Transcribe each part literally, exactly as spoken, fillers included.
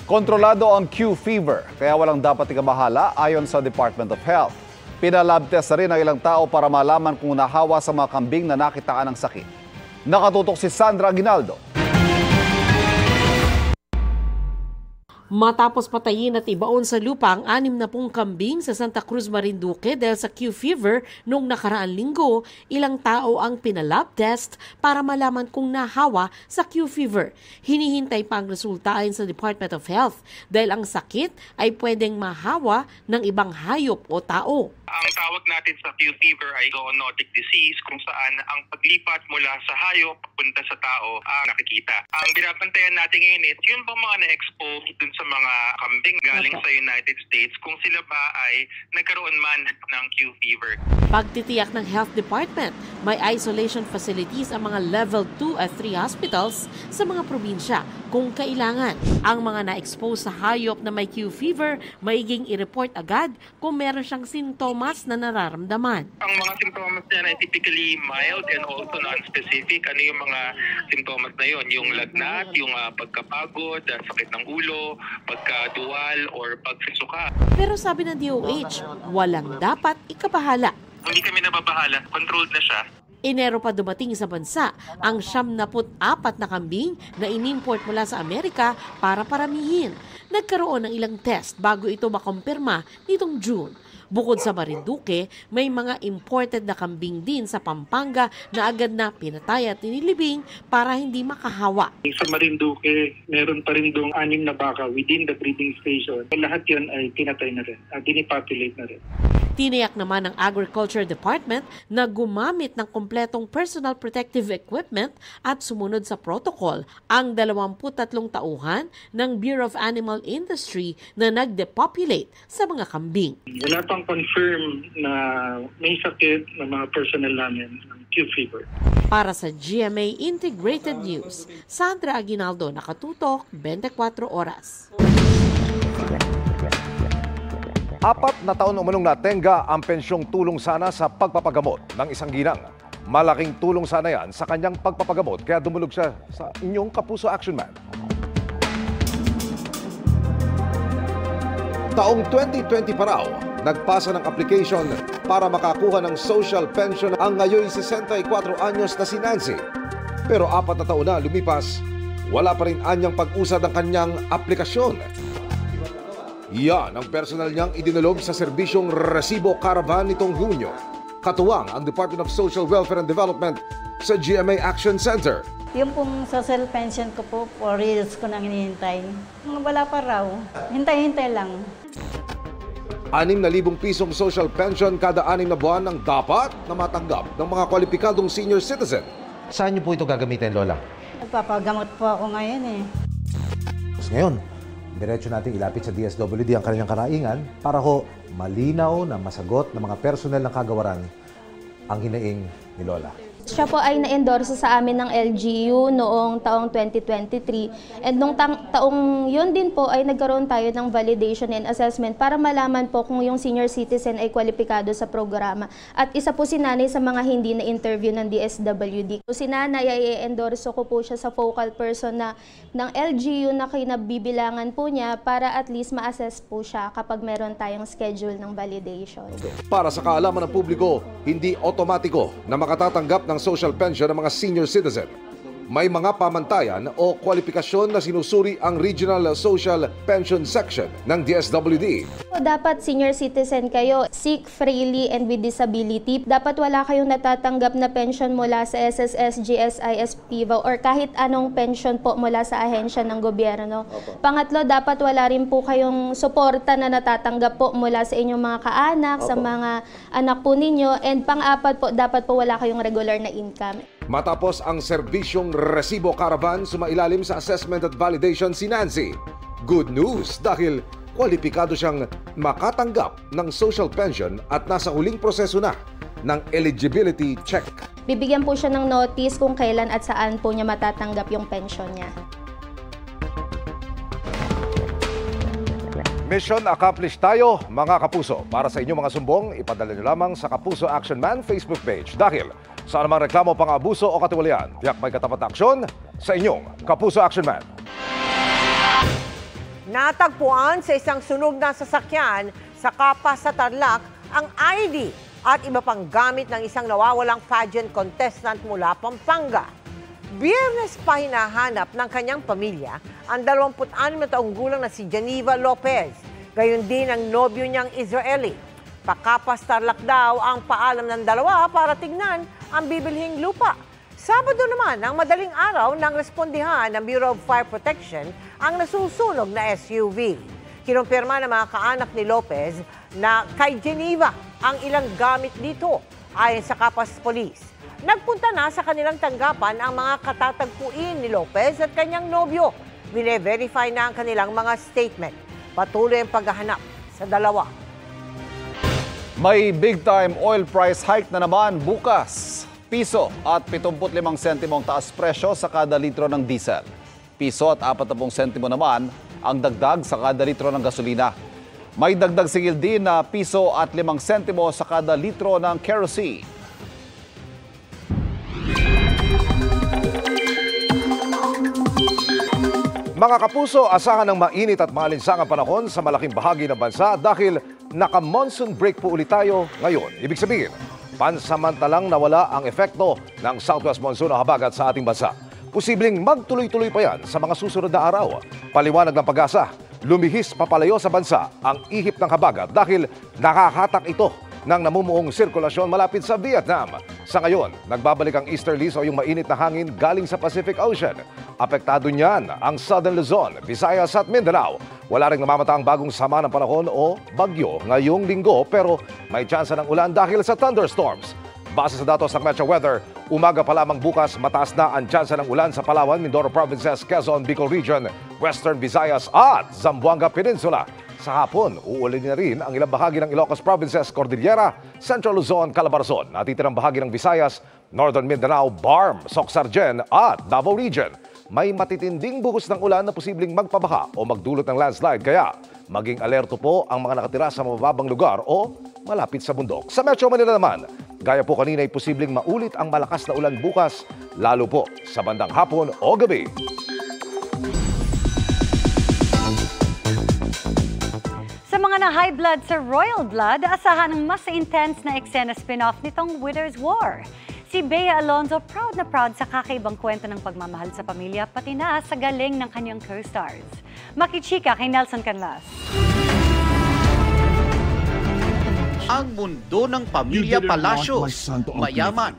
Kontrolado ang Q fever, kaya walang dapat ikabahala ayon sa Department of Health. Pinalab test na rin ang ilang tao para malaman kung nahawa sa mga kambing na nakitaan ng sakit. Nakatutok si Sandra Aguinaldo. Matapos patayin at ibaon sa lupa ang anim na pung kambing sa Santa Cruz, Marinduque dahil sa Q fever noong nakaraang linggo, ilang tao ang pinalab test para malaman kung nahawa sa Q fever. Hinihintay pa ang resulta ayon sa Department of Health dahil ang sakit ay pwedeng mahawa ng ibang hayop o tao. Ang tawag natin sa Q fever ay zoonotic disease kung saan ang paglipat mula sa hayop papunta sa tao ang nakikita. Ang binabantayan natin ngayon is yun bang mga na-expose dun sa mga kambing galing sa United States kung sila ba ay nagkaroon man ng Q fever. Pagtitiyak ng Health Department, may isolation facilities ang mga level two at three hospitals sa mga probinsya kung kailangan. Ang mga na-expose sa hayop na may Q fever, maiging i-report agad kung meron siyang sintomas na nararamdaman. Ang mga sintomas niya ay typically mild and also non-specific. Ano yung mga sintomas na yun? Yung lagnat, yung uh, pagkapagod, uh, sakit ng ulo, pagkaduwal, or pagsusuka. Pero sabi ng D O H, walang dapat ikabahala. Hindi kami nababahala. Controlled na siya. Enero pa dumating sa bansa ang siyam na put apat na kambing na inimport mula sa Amerika para paramihin. Nagkaroon ng ilang test bago ito makumpirma nitong June. Bukod sa Marinduque, may mga imported na kambing din sa Pampanga na agad na pinatay at inilibing para hindi makahawa. Sa Marinduque, meron pa rin doong anim na baka within the breeding station. Lahat yun ay tinatay na rin, uh, dinipopulate na rin. Tiniyak naman ng Agriculture Department na gumamit ng kumpletong personal protective equipment at sumunod sa protocol ang dalawampu't tatlong tauhan ng Bureau of Animal Industry na nag-depopulate sa mga kambing. Wala pang confirm na may sakit ng mga personnel namin ng Q fever. Para sa G M A Integrated News, Sandra Aguinaldo, nakatutok, twenty-four oras. Apat na taon umunong natenga ang pensyong tulong sana sa pagpapagamot ng isang ginang. Malaking tulong sana yan sa kanyang pagpapagamot kaya dumulog siya sa inyong Kapuso Action Man. Taong twenty twenty pa raw, nagpasa ng application para makakuha ng social pension ang ngayon sesenta-y-kwatro anyos na si Nancy. Pero apat na taon na lumipas, wala pa rin anyang pag-usad ang kanyang aplikasyon. Yan ang personal niyang idinulog sa serbisyong Resibo Caravan nitong Hunyo. Katuwang ang Department of Social Welfare and Development sa G M A Action Center. Yung pong social pension ko po, four years ko nang hinihintay. Wala pa raw. Hintay-hintay lang. Anim na libong pisong social pension kada anim na buwan ang dapat na matanggap ng mga kwalipikadong senior citizen. Saan niyo po ito gagamitin, Lola? Nagpapagamot po ako ngayon eh. Ngayon, diretso natin ilapit sa D S W D ang kanilang karaingan para ho malinaw na masagot ng mga personel ng kagawaran ang hinaing ni Lola. Siya po ay na-endorse sa amin ng L G U noong taong twenty twenty-three. And nung ta taong yun din po ay nagkaroon tayo ng validation and assessment para malaman po kung yung senior citizen ay kwalipikado sa programa. At isa po si Nanay sa mga hindi na-interview ng D S W D. Si Nanay ay i-endorse ko po siya sa focal person na ng L G U na kinabibilangan po niya para at least ma-assess po siya kapag meron tayong schedule ng validation. Para sa kaalaman ng publiko, hindi otomatiko na makatatanggap ng social pension ng mga senior citizen. May mga pamantayan o kwalifikasyon na sinusuri ang Regional Social Pension Section ng D S W D. Dapat senior citizen kayo, sick, frailly, and with disability. Dapat wala kayong natatanggap na pension mula sa S S S, G S I S, P V A or kahit anong pension po mula sa ahensya ng gobyerno. Opo. Pangatlo, dapat wala rin po kayong suporta na natatanggap po mula sa inyong mga kaanak, Opo. Sa mga anak po ninyo. And pang-apat po, dapat po wala kayong regular na income. Matapos ang serbisyong Resibo Caravan, sumailalim sa assessment at validation si Nancy. Good news dahil kwalipikado siyang makatanggap ng social pension at nasa huling proseso na ng eligibility check. Bibigyan po siya ng notice kung kailan at saan po niya matatanggap yung pension niya. Mission accomplished tayo, mga kapuso. Para sa inyong mga sumbong, ipadala nyo lamang sa Kapuso Action Man Facebook page. Dahil sa anumang reklamo, pang-abuso o katiwalian, tiyak may katapat na aksyon sa inyong Kapuso Action Man. Natagpuan sa isang sunog na sasakyan sa Kapas sa Tarlac ang I D at iba pang gamit ng isang nawawalang pageant contestant mula Pampanga. Biyernes pa hinahanap ng kanyang pamilya ang dalawampu't-anim na taong gulang na si Geneva Lopez. Gayon din ang nobyo niyang Israeli. Pakapas Tarlac daw ang paalam ng dalawa para tignan ang bibilhing lupa. Sabado naman, ang madaling araw nang respondihan ng Bureau of Fire Protection ang nasusunog na S U V. Kinumpirma ng mga kaanak ni Lopez na kay Geneva ang ilang gamit dito ayon sa Kapas Police. Nagpunta na sa kanilang tanggapan ang mga katatagpuin ni Lopez at kanyang nobyo. Bine-verify na ang kanilang mga statement. Patuloy ang paghahanap sa dalawa. May big-time oil price hike na naman bukas. Piso at pitungput limang sentimo ang taas presyo sa kada litro ng diesel. Piso at apat na pung sentimo naman ang dagdag sa kada litro ng gasolina. May dagdag sigil din na piso at limang sentimo sa kada litro ng kerosene. Mga kapuso, asahan ng mainit at maalinsangang panahon sa malaking bahagi ng bansa dahil naka-monsoon break po ulit tayo ngayon. Ibig sabihin, pansamantalang nawala ang epekto ng Southwest Monsoon o habagat sa ating bansa. Posibleng magtuloy-tuloy pa yan sa mga susunod na araw. Paliwanag ng Pag-asa, lumihis papalayo sa bansa ang ihip ng habagat dahil nakakatak ito ng namumuong sirkulasyon malapit sa Vietnam. Sa ngayon, nagbabalik ang easterlies o yung mainit na hangin galing sa Pacific Ocean. Apektado niyan ang Southern Luzon, Visayas at Mindanao. Wala ring namamataang bagong sama ng panahon o bagyo ngayong linggo pero may tsansa ng ulan dahil sa thunderstorms. Base sa datos ng Metro Weather, umaga pa lamang bukas mataas na ang tsansa ng ulan sa Palawan, Mindoro Provinces, Quezon, Bicol Region, Western Visayas at Zamboanga Peninsula. Sa hapon, uulan na rin ang ilang bahagi ng Ilocos Provinces, Cordillera, Central Luzon, Calabarzon, natitirang bahagi ng Visayas, Northern Mindanao, Barm, Soc-Sargen at Davao Region. May matitinding buhos ng ulan na posibleng magpabaha o magdulot ng landslide kaya maging alerto po ang mga nakatira sa mababang lugar o malapit sa bundok. Sa Metro Manila naman, gaya po kanina ay posibleng maulit ang malakas na ulan bukas, lalo po sa bandang hapon o gabi. Sa mga na-high blood sa royal blood, asahan ng mas intense na eksena spin-off nitong Widow's War. Si Bea Alonzo proud na proud sa kakaibang kwento ng pagmamahal sa pamilya pati na sa galing ng kanyang co-stars. Makichika kay Nelson Canlas. Ang mundo ng pamilya Palacios, mayaman,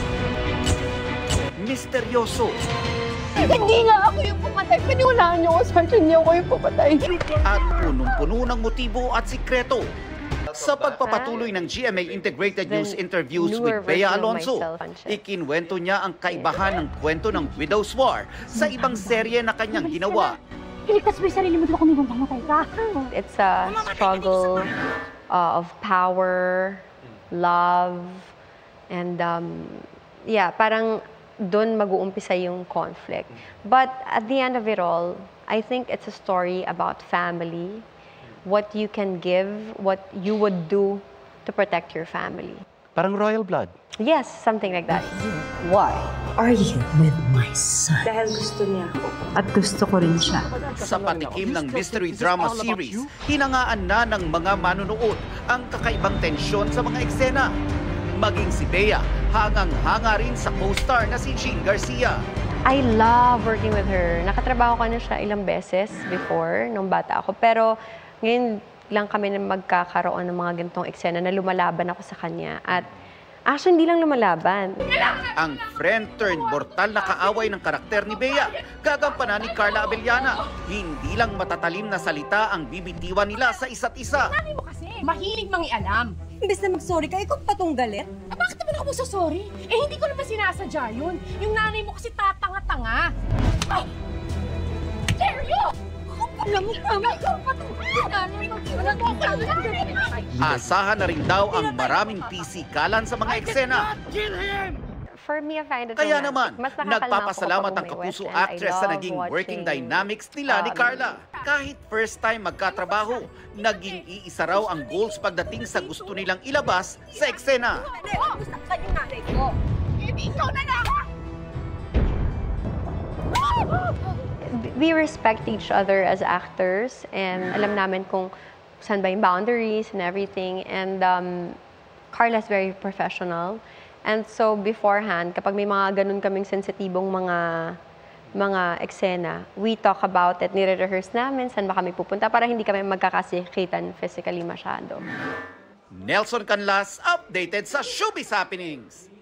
misteryoso, hindi nga ako yung pumatay. Paniwalaan niyo ako, Sergeant, hindi ako yung pumatay. at punong-puno ng motibo at sikreto. Sa pagpapatuloy ng G M A Integrated News interviews with Bea Alonzo, ikinwento niya ang kaibahan ng kwento ng Widow's War sa ibang serye na kanyang ginawa. Iligtas mo yung sarili mo, di ba kung ibang pamatay ka? It's a struggle uh, of power, love, and um, yeah, parang doon mag-uumpisa yung conflict. But at the end of it all, I think it's a story about family, what you can give, what you would do to protect your family. Parang royal blood. Yes, something like that. Why are you with my son? Dahil gusto niya ako. At gusto ko rin siya. Sa patikim ng mystery drama series, hinangaan na ng mga manunood ang kakaibang tensyon sa mga eksena. Maging si Bea, hangang-hanga rin sa co-star na si Jean Garcia. I love working with her. Nakatrabaho ko na siya ilang beses before, nung bata ako. Pero ngayon lang kami na magkakaroon ng mga ganitong eksena na lumalaban ako sa kanya. At actually, hindi lang lumalaban. Ang friend-turned-mortal na kaaway ng karakter ni Bea, gagampanan ni Carla Abellana. Hindi lang matatalim na salita ang bibitiwan nila sa isa't isa. Sabi mo kasi, mahilig mangialam. Imbes na mag-sorry ka, ikaw pa tong galit. Ah, bakit naman ako magsasorry? Eh, hindi ko naman sinasadya yun. Yung nanay mo kasi tatanga-tanga. Ay! Dare you! Alam mo, tama, ikaw pa tong nanay mo. Asahan na rin daw ang maraming pisikalan sa mga eksena. For me, I find it Kaya romantic. naman, Mas nakakalma nagpapasalamat ako ang kapag may kapuso West End. actress I sa love naging watching, working dynamics nila ni um, Carla. Kahit first time magkatrabaho, naging iisa raw ang goals pagdating sa gusto nilang ilabas sa eksena. Gusto ka yung nanay ko. Hindi ikaw na lang! we respect each other as actors and alam namin kung saan ba yung boundaries and everything. And um, Carla's very professional. And so beforehand, kapag may mga ganun kaming sensitibong mga mga eksena, we talk about it, nire-rehearse namin, saan ba kami pupunta para hindi kami magkakasikitan physically masyado. Nelson Canlas, updated sa Showbiz Happenings.